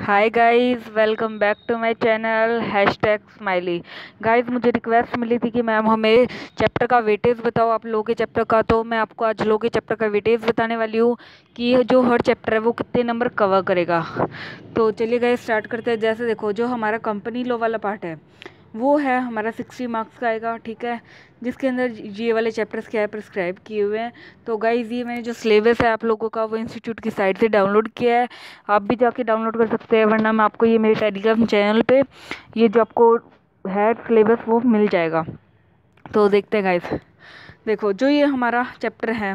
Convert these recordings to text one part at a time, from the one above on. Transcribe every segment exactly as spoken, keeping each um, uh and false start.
Hi guys, welcome back to my channel hash tag smiley. Guys, मुझे request मिली थी कि मैम हमें चैप्टर का वेटेज बताओ आप लोगों के चैप्टर का। तो मैं आपको आज लोगों के चैप्टर का वेटेज बताने वाली हूँ कि ये जो हर चैप्टर है वो कितने नंबर कवर करेगा। तो चलिए गाइस स्टार्ट करते हैं। जैसे देखो, जो हमारा कंपनी लॉ वाला पार्ट है वो है हमारा सिक्सटी मार्क्स का आएगा, ठीक है, जिसके अंदर ये वाले चैप्टर्स क्या है प्रिस्क्राइब किए हुए हैं। तो गाइज, ये मैंने जो सिलेबस है आप लोगों का वो इंस्टीट्यूट की साइट से डाउनलोड किया है, आप भी जाके डाउनलोड कर सकते हैं, वरना मैं आपको ये मेरे टेलीग्राम चैनल पे ये जो आपको है सिलेबस वो मिल जाएगा। तो देखते हैं गाइज। देखो, जो ये हमारा चैप्टर है,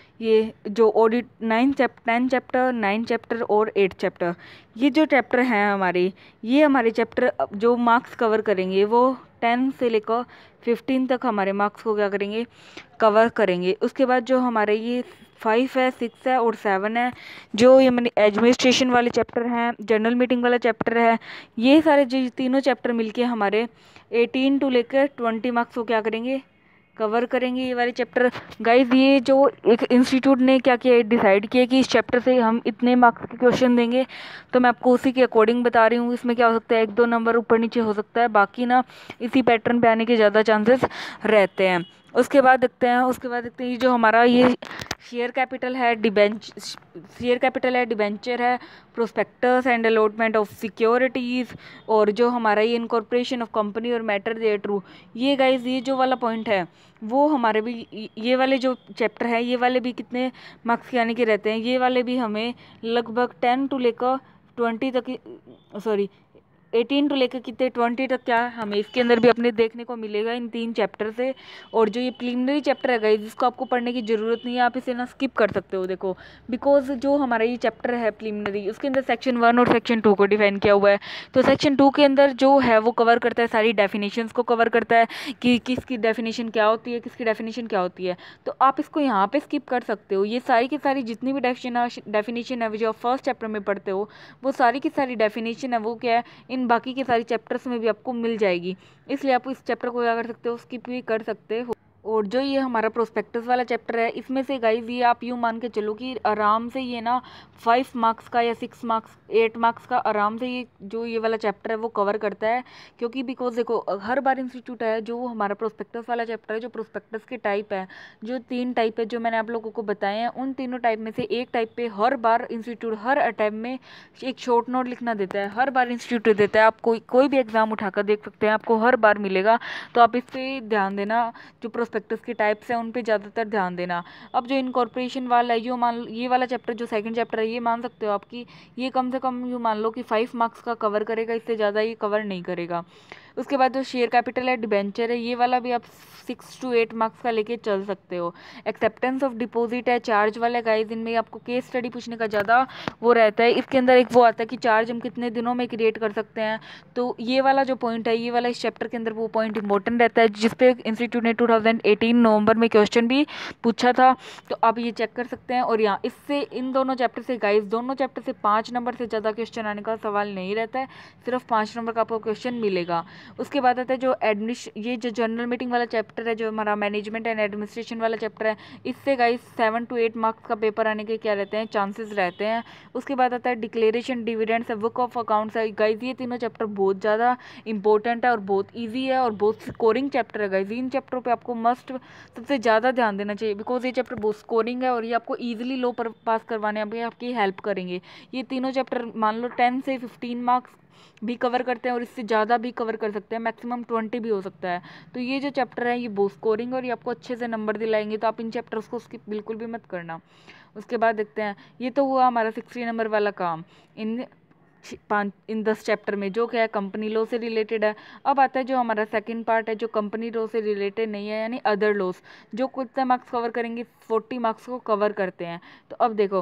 ये जो audit nine chap ten chapter nine chapter और एट चैप्टर, ये जो चैप्टर हैं हमारे, ये हमारे चैप्टर जो मार्क्स कवर करेंगे वो टेन से लेकर फिफ्टीन तक हमारे मार्क्स को क्या करेंगे, कवर करेंगे। उसके बाद जो हमारे ये फाइव है, सिक्स है और सेवन है, जो ये मैंने एडमिनिस्ट्रेशन वाले चैप्टर हैं, जनरल मीटिंग वाला चैप्टर है, ये सारे जो तीनों चैप्टर मिलके हमारे एटीन टू लेकर ट्वेंटी मार्क्स को क्या करेंगे, कवर करेंगे ये वाले चैप्टर। गाइज, ये जो एक इंस्टीट्यूट ने क्या किया, डिसाइड किया कि इस चैप्टर से हम इतने मार्क्स के क्वेश्चन देंगे, तो मैं आपको उसी के अकॉर्डिंग बता रही हूँ। इसमें क्या हो सकता है, एक दो नंबर ऊपर नीचे हो सकता है, बाकी ना इसी पैटर्न पे आने के ज़्यादा चांसेस रहते हैं। उसके बाद देखते हैं उसके बाद देखते हैं ये जो हमारा ये शेयर कैपिटल है, डिबेंच शेयर कैपिटल है, डिबेंचर है, prospectus and allotment of securities, और जो हमारा ये इनकॉर्पोरेशन ऑफ कंपनी और मैटर दे ट्रू। ये गाइज, ये जो वाला पॉइंट है वो हमारे भी, ये वाले जो चैप्टर है ये वाले भी कितने मार्क्स के आने के रहते हैं, ये वाले भी हमें लगभग टेन टू लेकर ट्वेंटी तक, सॉरी एटीन टू लेकर कितने ट्वेंटी तक क्या हमें इसके अंदर भी अपने देखने को मिलेगा इन तीन चैप्टर से। और जो ये प्रीलिमिनरी चैप्टर है गाइस, जिसको आपको पढ़ने की ज़रूरत नहीं है, आप इसे ना स्किप कर सकते हो। देखो, बिकॉज जो हमारा ये चैप्टर है प्रीलिमिनरी, उसके अंदर सेक्शन वन और सेक्शन टू को डिफाइन किया हुआ है। तो सेक्शन टू के अंदर जो है वो कवर करता है सारी डेफिनेशंस को कवर करता है कि किसकी डेफिनेशन क्या होती है, किसकी डेफिनेशन क्या होती है। तो आप इसको यहाँ पे स्किप कर सकते हो। ये सारी की सारी जितनी भी डेफिनेशन है जो आप फर्स्ट चैप्टर में पढ़ते हो, वो सारी की सारी डेफिनेशन है वो क्या है, इन बाकी के सारी चैप्टर्स में भी आपको मिल जाएगी। इसलिए आप इस चैप्टर को क्या कर सकते हो, स्किप भी कर सकते हो। और जो ये हमारा प्रोस्पेक्टस वाला चैप्टर है, इसमें से गाइज ये आप यूँ मान के चलो कि आराम से ये ना फाइव मार्क्स का या सिक्स मार्क्स एट मार्क्स का आराम से ये जो ये वाला चैप्टर है वो कवर करता है। क्योंकि बिकॉज देखो, हर बार इंस्टीट्यूट है जो हमारा प्रोस्पेक्टस वाला चैप्टर है, जो प्रोस्पेक्टस के टाइप है, जो तीन टाइप है जो मैंने आप लोगों को बताए हैं, उन तीनों टाइप में से एक टाइप पे हर बार इंस्टीट्यूट हर अटैम्प्ट में एक शॉर्ट नोट लिखना देता है। हर बार इंस्टीट्यूट देता है, आप कोई कोई भी एग्जाम उठाकर देख सकते हैं, आपको हर बार मिलेगा। तो आप इस पर ध्यान देना, जो प्रोस्पेक्टस के टाइप्स हैं उन पे ज़्यादातर ध्यान देना। अब जो इनकॉर्पोरेशन वाला है, यो मान ये वाला चैप्टर जो सेकंड चैप्टर है, ये मान सकते हो आपकी ये कम से कम यू मान लो कि फाइव मार्क्स का कवर करेगा, इससे ज़्यादा ये कवर नहीं करेगा। उसके बाद जो शेयर कैपिटल है, डिबेंचर है, ये वाला भी आप सिक्स टू एट मार्क्स का लेके चल सकते हो। एक्सेप्टेंस ऑफ डिपॉजिट है, चार्ज वाला गाइज, इनमें आपको केस स्टडी पूछने का ज़्यादा वो रहता है। इसके अंदर एक वो आता है कि चार्ज हम कितने दिनों में क्रिएट कर सकते हैं। तो ये वाला जो पॉइंट है, ये वाला इस चैप्टर के अंदर वो पॉइंट इंपॉर्टेंट रहता है, जिसपे इंस्टीट्यूट ने टू थाउजेंड एटीन नवंबर में क्वेश्चन भी पूछा था। तो आप ये चेक कर सकते हैं। और यहाँ इससे इन दोनों चैप्टर से गाइज, दोनों चैप्टर से पाँच नंबर से ज़्यादा क्वेश्चन आने का सवाल नहीं रहता है, सिर्फ पाँच नंबर का आपको क्वेश्चन मिलेगा। उसके बाद आता है जो एडमिश ये जो जनरल मीटिंग वाला चैप्टर है, जो हमारा मैनेजमेंट एंड एडमिनिस्ट्रेशन वाला चैप्टर है, इससे guys seven to eight marks का पेपर आने के क्या रहते हैं, चांसेस रहते हैं। उसके बाद आता है declaration, dividends, book of accounts है। गाइज, ये तीनों चैप्टर बहुत ज़्यादा इंपॉर्टेंट है और बहुत ईजी है और बहुत स्कोरिंग चैप्टर है गाइज। इन चैप्टरों पर आपको मस्ट सबसे ज़्यादा ध्यान देना चाहिए, बिकॉज ये चैप्टर बहुत स्कोरिंग है और ये आपको ईजिली लो पर पास करवाने में आपकी हेल्प करेंगे। ये तीनों चैप्टर मान लो टेन से फिफ्टीन मार्क्स भी कवर करते हैं और इससे ज़्यादा भी कवर कर सकते हैं, मैक्सिमम ट्वेंटी भी हो सकता है। तो ये जो चैप्टर है ये बहुत स्कोरिंग और ये आपको अच्छे से नंबर दिलाएंगे, तो आप इन चैप्टर्स को स्किप बिल्कुल भी मत करना। उसके बाद देखते हैं, ये तो हुआ हमारा सिक्सटी नंबर वाला काम इन पाँच इन दस चैप्टर में, जो क्या है कंपनी लॉ से रिलेटेड है। अब आता है जो हमारा सेकंड पार्ट है, जो कंपनी लॉ से रिलेटेड नहीं है, यानी अदर लॉस, जो कितने मार्क्स कवर करेंगे, फोर्टी मार्क्स को कवर करते हैं। तो अब देखो,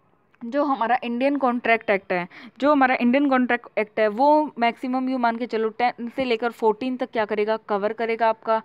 जो हमारा इंडियन कॉन्ट्रैक्ट एक्ट है, जो हमारा इंडियन कॉन्ट्रैक्ट एक्ट है वो मैक्सिमम यू मान के चलो टेन से लेकर फोर्टीन तक क्या करेगा, कवर करेगा आपका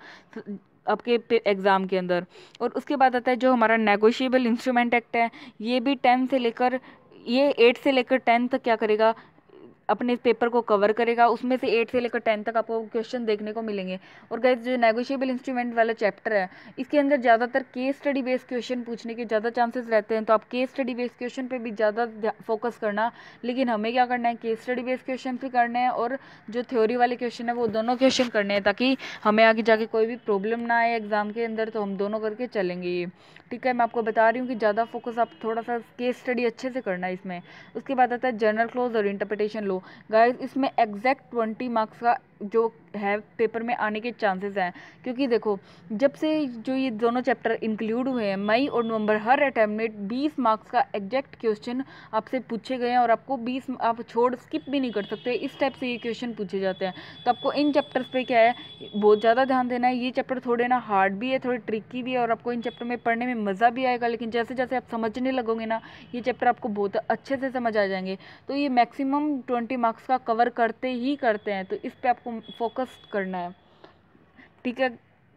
आपके एग्ज़ाम के अंदर। और उसके बाद आता है जो हमारा नेगोशिएबल इंस्ट्रूमेंट एक्ट है, ये भी टेन से लेकर ये एट से लेकर टेन तक क्या करेगा, अपने इस पेपर को कवर करेगा। उसमें से एट से लेकर टेन तक आपको क्वेश्चन देखने को मिलेंगे। और गाइस जो नेगोशिएबल इंस्ट्रूमेंट वाला चैप्टर है, इसके अंदर ज़्यादातर केस स्टडी बेस्ड क्वेश्चन पूछने के ज़्यादा चांसेस रहते हैं, तो आप केस स्टडी बेस्ड क्वेश्चन पे भी ज़्यादा फोकस करना। लेकिन हमें क्या करना है, केस स्टडी बेस्ड क्वेश्चन भी करने हैं और जो थ्योरी वाले क्वेश्चन है वो दोनों क्वेश्चन करने हैं, ताकि हमें आगे जाके कोई भी प्रॉब्लम ना आए एग्जाम के अंदर। तो हम दोनों करके चलेंगे ये, ठीक है। मैं आपको बता रही हूँ कि ज़्यादा फोकस आप थोड़ा सा केस स्टडी अच्छे से करना है इसमें। उसके बाद आता है जनरल क्लॉज और इंटरप्रिटेशन लॉ। गाइस इसमें एग्जैक्ट ट्वेंटी मार्क्स का जो है पेपर में आने के चांसेस हैं, क्योंकि देखो जब से जो ये दोनों चैप्टर इंक्लूड हुए हैं, मई और नवंबर, हर अटैम्प्ट में बीस मार्क्स का एग्जैक्ट क्वेश्चन आपसे पूछे गए हैं और आपको बीस आप छोड़ स्किप भी नहीं कर सकते। इस टाइप से ये क्वेश्चन पूछे जाते हैं। तो आपको इन चैप्टर्स पे क्या है, बहुत ज़्यादा ध्यान देना है। ये चैप्टर थोड़े ना हार्ड भी है, थोड़े ट्रिकी भी है, और आपको इन चैप्टर में पढ़ने में मज़ा भी आएगा। लेकिन जैसे जैसे आप समझने लगोगे ना, ये चैप्टर आपको बहुत अच्छे से समझ आ जाएंगे। तो ये मैक्सिमम ट्वेंटी मार्क्स का कवर करते ही करते हैं, तो इस पर आपको फोकस करना है, ठीक है।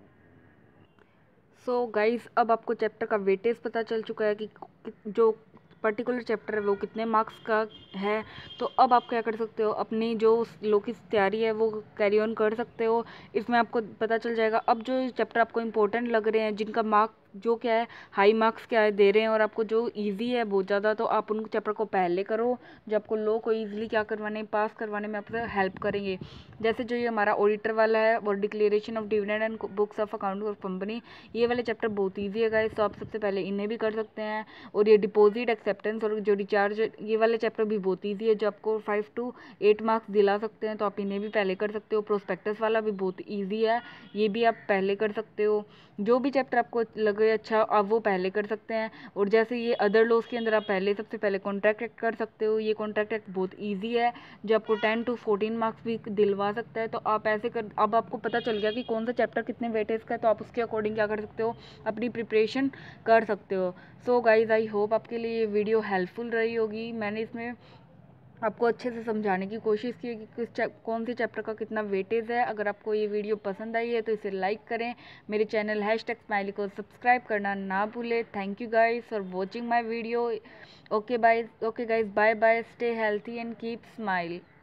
सो so गाइस अब आपको चैप्टर का वेटेज पता चल चुका है कि जो पर्टिकुलर चैप्टर है वो कितने मार्क्स का है। तो अब आप क्या कर सकते हो, अपनी जो लो की तैयारी है वो कैरी ऑन कर सकते हो। इसमें आपको पता चल जाएगा अब जो चैप्टर आपको इंपॉर्टेंट लग रहे हैं, जिनका मार्क जो क्या है हाई मार्क्स क्या है दे रहे हैं, और आपको जो इजी है बहुत ज़्यादा, तो आप उन चैप्टर को पहले करो जो आपको लो को इजीली क्या करवाने पास करवाने में आपसे हेल्प करेंगे। जैसे जो ये हमारा ऑडिटर वाला है और declaration of dividend and books of account of company, ये वाले चैप्टर बहुत ईजी है गाइस, तो आप सबसे पहले इन्हें भी कर सकते हैं। और ये डिपॉजिट एक्सेप्टेंस और जो रिचार्ज, ये वाले चैप्टर भी बहुत ईजी है, जो आपको फाइव टू एट मार्क्स दिला सकते हैं, तो आप इन्हें भी पहले कर सकते हो। प्रोस्पेक्टस वाला भी बहुत ईजी है, ये भी आप पहले कर सकते हो। जो भी चैप्टर आपको लगे अच्छा आप वो पहले कर सकते हैं। और जैसे ये अदर लॉज के अंदर आप पहले सबसे पहले कॉन्ट्रैक्ट एक्ट कर सकते हो। ये कॉन्ट्रैक्ट एक्ट बहुत ईजी है, जो आपको टेन टू फोर्टीन मार्क्स भी दिलवा सकता है। तो आप ऐसे कर, अब आपको पता चल गया कि कौन सा चैप्टर कितने वेटेज का है, तो आप उसके अकॉर्डिंग क्या कर सकते हो, अपनी प्रिपरेशन कर सकते हो। सो गाइज आई होप आपके लिए ये वीडियो हेल्पफुल रही होगी। मैंने इसमें आपको अच्छे से समझाने की कोशिश की है कि किस कौन से चैप्टर का कितना वेटेज है। अगर आपको ये वीडियो पसंद आई है तो इसे लाइक करें, मेरे चैनल हैशटैग स्माइली को सब्सक्राइब करना ना भूलें। Thank you guys for watching my video. Okay bye, okay guys, bye bye, stay healthy and keep smile.